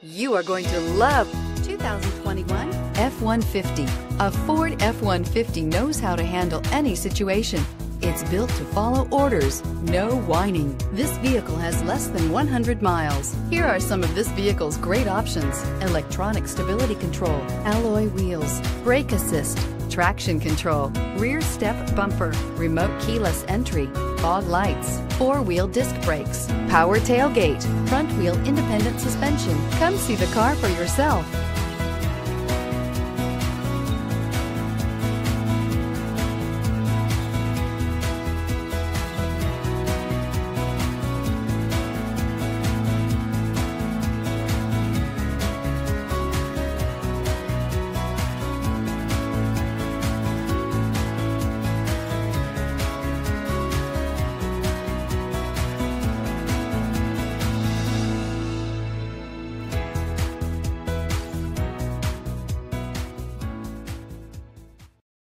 You are going to love 2021 F-150. A Ford F-150 knows how to handle any situation. It's built to follow orders, no whining. This vehicle has less than 100 miles. Here are some of this vehicle's great options: electronic stability control, alloy wheels, brake assist, traction control, rear step bumper, remote keyless entry, fog lights, four-wheel disc brakes, power tailgate, front wheel independent suspension. Come see the car for yourself.